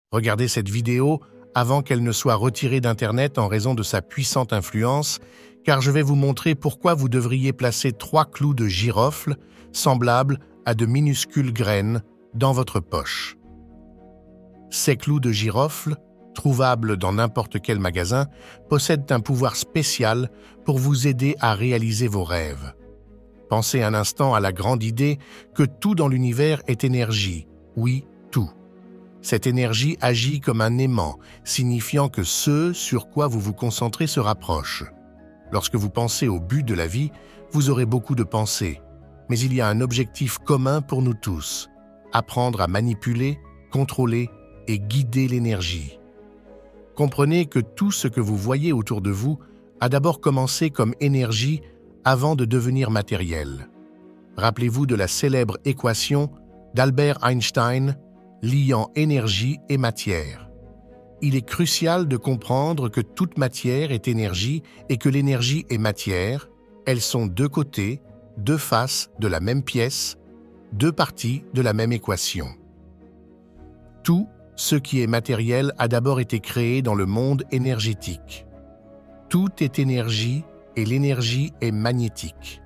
Regardez cette vidéo avant qu'elle ne soit retirée d'Internet en raison de sa puissante influence, car je vais vous montrer pourquoi vous devriez placer 3 clous de girofle semblables à de minuscules graines dans votre poche. Ces clous de girofle, trouvables dans n'importe quel magasin, possèdent un pouvoir spécial pour vous aider à réaliser vos rêves. Pensez un instant à la grande idée que tout dans l'univers est énergie. Oui, tout. Cette énergie agit comme un aimant, signifiant que ce sur quoi vous vous concentrez se rapproche. Lorsque vous pensez au but de la vie, vous aurez beaucoup de pensées. Mais il y a un objectif commun pour nous tous: apprendre à manipuler, contrôler et guider l'énergie. Comprenez que tout ce que vous voyez autour de vous a d'abord commencé comme énergie avant de devenir matériel. Rappelez-vous de la célèbre équation d'Albert Einstein liant énergie et matière. Il est crucial de comprendre que toute matière est énergie et que l'énergie est matière. Elles sont deux côtés, deux faces de la même pièce, deux parties de la même équation. Tout ce qui est matériel a d'abord été créé dans le monde énergétique. Tout est énergie et l'énergie est magnétique.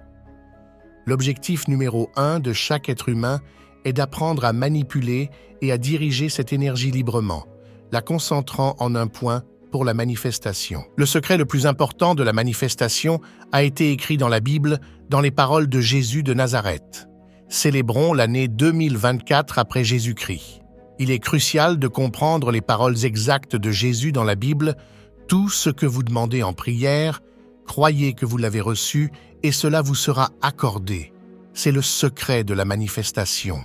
L'objectif numéro 1 de chaque être humain est d'apprendre à manipuler et à diriger cette énergie librement, la concentrant en un point pour la manifestation. Le secret le plus important de la manifestation a été écrit dans la Bible, dans les paroles de Jésus de Nazareth. Célébrons l'année 2024 après Jésus-Christ. Il est crucial de comprendre les paroles exactes de Jésus dans la Bible. Tout ce que vous demandez en prière, croyez que vous l'avez reçu et cela vous sera accordé. C'est le secret de la manifestation.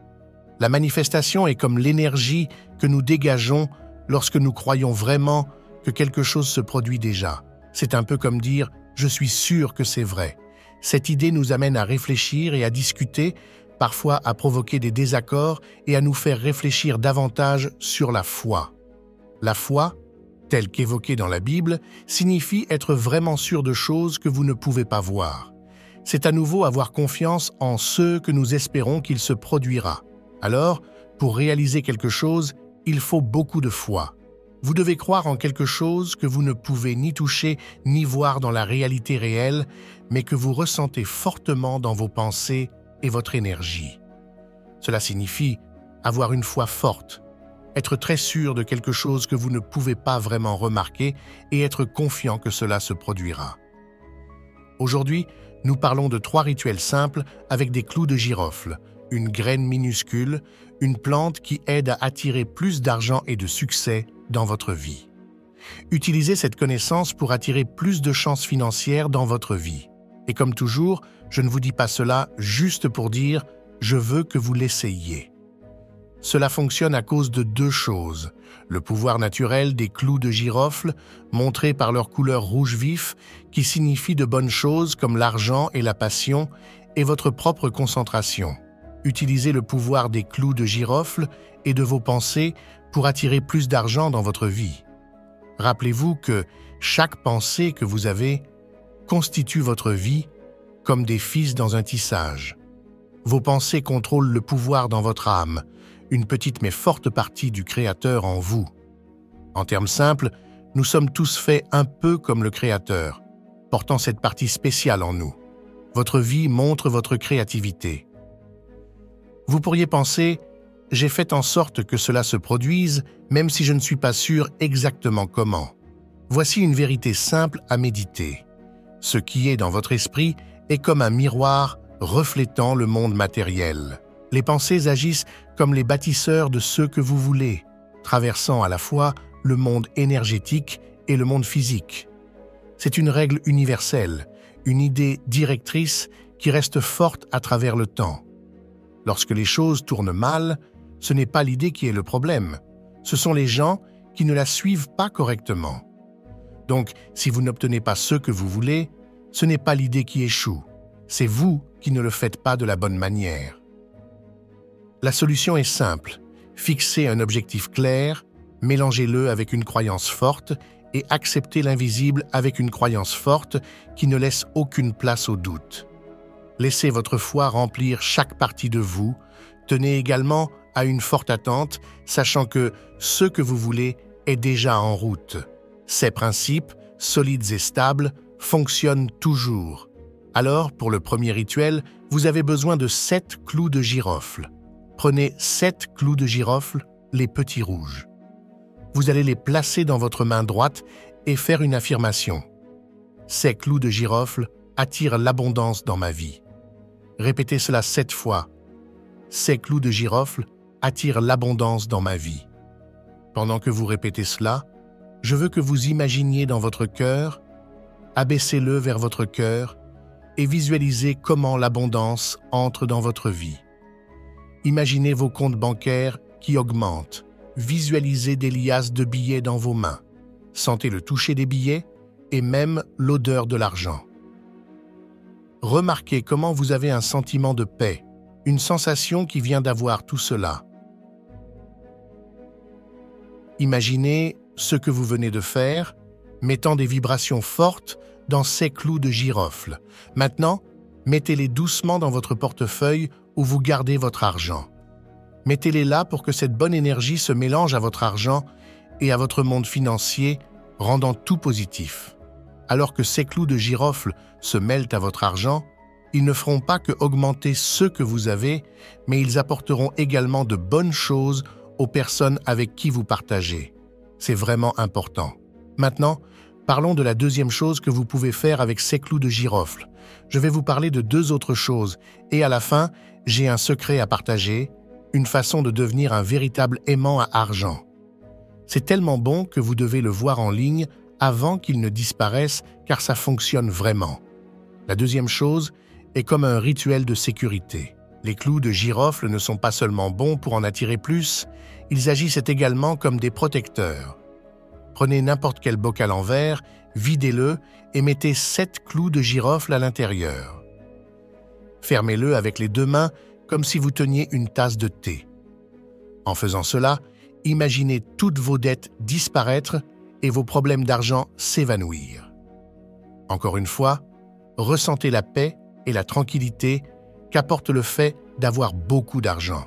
La manifestation est comme l'énergie que nous dégageons lorsque nous croyons vraiment que quelque chose se produit déjà. C'est un peu comme dire « je suis sûr que c'est vrai ». Cette idée nous amène à réfléchir et à discuter, parfois à provoquer des désaccords et à nous faire réfléchir davantage sur la foi. La foi, telle qu'évoquée dans la Bible, signifie être vraiment sûr de choses que vous ne pouvez pas voir. C'est à nouveau avoir confiance en ce que nous espérons qu'il se produira. Alors, pour réaliser quelque chose, il faut beaucoup de foi. Vous devez croire en quelque chose que vous ne pouvez ni toucher ni voir dans la réalité réelle, mais que vous ressentez fortement dans vos pensées et votre énergie. Cela signifie avoir une foi forte, être très sûr de quelque chose que vous ne pouvez pas vraiment remarquer et être confiant que cela se produira. Aujourd'hui, nous parlons de 3 rituels simples avec des clous de girofle, une graine minuscule, une plante qui aide à attirer plus d'argent et de succès dans votre vie. Utilisez cette connaissance pour attirer plus de chances financières dans votre vie. Et comme toujours, je ne vous dis pas cela juste pour dire « je veux que vous l'essayiez ». Cela fonctionne à cause de 2 choses. Le pouvoir naturel des clous de girofle, montrés par leur couleur rouge vif, qui signifie de bonnes choses comme l'argent et la passion, et votre propre concentration. Utilisez le pouvoir des clous de girofle et de vos pensées pour attirer plus d'argent dans votre vie. Rappelez-vous que chaque pensée que vous avez constitue votre vie comme des fils dans un tissage. Vos pensées contrôlent le pouvoir dans votre âme, une petite mais forte partie du Créateur en vous. En termes simples, nous sommes tous faits un peu comme le Créateur, portant cette partie spéciale en nous. Votre vie montre votre créativité. Vous pourriez penser « j'ai fait en sorte que cela se produise, même si je ne suis pas sûr exactement comment ». Voici une vérité simple à méditer. Ce qui est dans votre esprit est comme un miroir reflétant le monde matériel. Les pensées agissent comme les bâtisseurs de ce que vous voulez, traversant à la fois le monde énergétique et le monde physique. C'est une règle universelle, une idée directrice qui reste forte à travers le temps. Lorsque les choses tournent mal, ce n'est pas l'idée qui est le problème. Ce sont les gens qui ne la suivent pas correctement. Donc, si vous n'obtenez pas ce que vous voulez, ce n'est pas l'idée qui échoue. C'est vous qui ne le faites pas de la bonne manière. La solution est simple. Fixez un objectif clair, mélangez-le avec une croyance forte et acceptez l'invisible avec une croyance forte qui ne laisse aucune place au doute. Laissez votre foi remplir chaque partie de vous. Tenez également à une forte attente, sachant que ce que vous voulez est déjà en route. Ces principes, solides et stables, fonctionnent toujours. Alors, pour le premier rituel, vous avez besoin de 7 clous de girofle. Prenez 7 clous de girofle, les petits rouges. Vous allez les placer dans votre main droite et faire une affirmation. Ces clous de girofle attirent l'abondance dans ma vie. Répétez cela 7 fois. Ces clous de girofle attirent l'abondance dans ma vie. Pendant que vous répétez cela, je veux que vous imaginiez dans votre cœur, abaissez-le vers votre cœur et visualisez comment l'abondance entre dans votre vie. Imaginez vos comptes bancaires qui augmentent. Visualisez des liasses de billets dans vos mains. Sentez le toucher des billets et même l'odeur de l'argent. Remarquez comment vous avez un sentiment de paix, une sensation qui vient d'avoir tout cela. Imaginez ce que vous venez de faire, mettant des vibrations fortes dans ces clous de girofle. Maintenant, mettez-les doucement dans votre portefeuille où vous gardez votre argent. Mettez-les là pour que cette bonne énergie se mélange à votre argent et à votre monde financier, rendant tout positif. Alors que ces clous de girofle se mêlent à votre argent, ils ne feront pas que augmenter ce que vous avez, mais ils apporteront également de bonnes choses aux personnes avec qui vous partagez. C'est vraiment important. Maintenant, parlons de la deuxième chose que vous pouvez faire avec ces clous de girofle. Je vais vous parler de 2 autres choses, et à la fin, j'ai un secret à partager, une façon de devenir un véritable aimant à argent. C'est tellement bon que vous devez le voir en ligne avant qu'il ne disparaisse, car ça fonctionne vraiment. La deuxième chose est comme un rituel de sécurité. Les clous de girofle ne sont pas seulement bons pour en attirer plus, ils agissent également comme des protecteurs. Prenez n'importe quel bocal en verre, videz-le et mettez 7 clous de girofle à l'intérieur. Fermez-le avec les 2 mains comme si vous teniez une tasse de thé. En faisant cela, imaginez toutes vos dettes disparaître et vos problèmes d'argent s'évanouir. Encore une fois, ressentez la paix et la tranquillité qu'apporte le fait d'avoir beaucoup d'argent.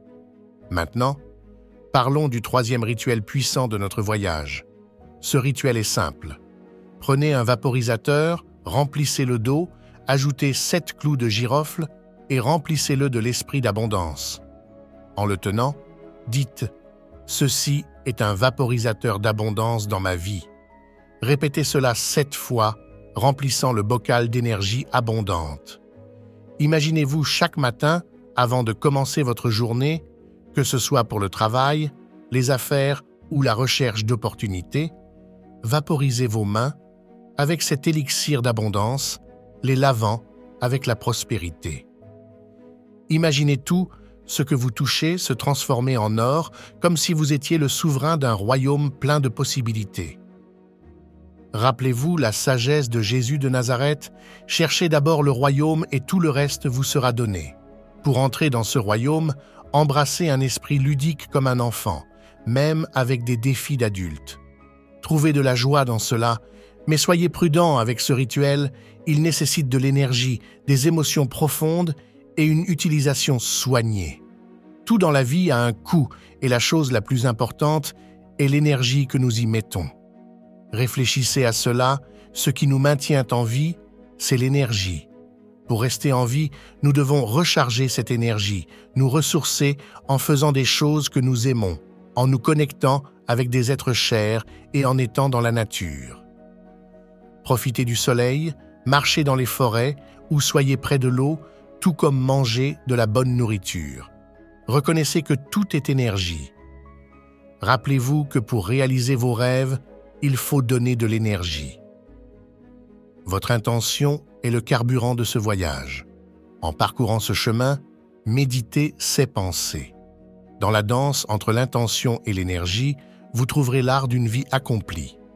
Maintenant, parlons du 3e rituel puissant de notre voyage. Ce rituel est simple. Prenez un vaporisateur, remplissez-le d'eau, ajoutez 7 clous de girofle et remplissez-le de l'esprit d'abondance. En le tenant, dites « Ceci est un vaporisateur d'abondance dans ma vie ». Répétez cela 7 fois, remplissant le bocal d'énergie abondante. Imaginez-vous chaque matin, avant de commencer votre journée, que ce soit pour le travail, les affaires ou la recherche d'opportunités, vaporisez vos mains avec cet élixir d'abondance, les lavant avec la prospérité. Imaginez tout ce que vous touchez se transformer en or, comme si vous étiez le souverain d'un royaume plein de possibilités. Rappelez-vous la sagesse de Jésus de Nazareth, cherchez d'abord le royaume et tout le reste vous sera donné. Pour entrer dans ce royaume, embrassez un esprit ludique comme un enfant, même avec des défis d'adulte. Trouvez de la joie dans cela, mais soyez prudent avec ce rituel, il nécessite de l'énergie, des émotions profondes et une utilisation soignée. Tout dans la vie a un coût et la chose la plus importante est l'énergie que nous y mettons. Réfléchissez à cela, ce qui nous maintient en vie, c'est l'énergie. Pour rester en vie, nous devons recharger cette énergie, nous ressourcer en faisant des choses que nous aimons, en nous connectant avec des êtres chers et en étant dans la nature. Profitez du soleil, marchez dans les forêts ou soyez près de l'eau, tout comme manger de la bonne nourriture. Reconnaissez que tout est énergie. Rappelez-vous que pour réaliser vos rêves, il faut donner de l'énergie. Votre intention est le carburant de ce voyage. En parcourant ce chemin, méditez ces pensées. Dans la danse entre l'intention et l'énergie, vous trouverez l'art d'une vie accomplie.